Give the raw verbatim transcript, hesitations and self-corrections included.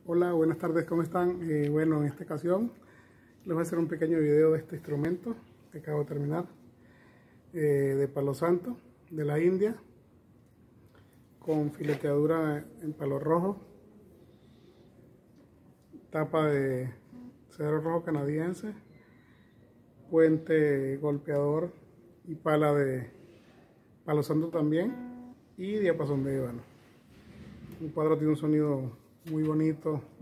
Hola, buenas tardes, ¿cómo están? Eh, bueno, en esta ocasión les voy a hacer un pequeño video de este instrumento que acabo de terminar, eh, de palo santo, de la India, con fileteadura en palo rojo, tapa de cedro rojo canadiense, puente golpeador y pala de palo santo también, y diapasón de ébano. El cuadro tiene un sonido muy bonito,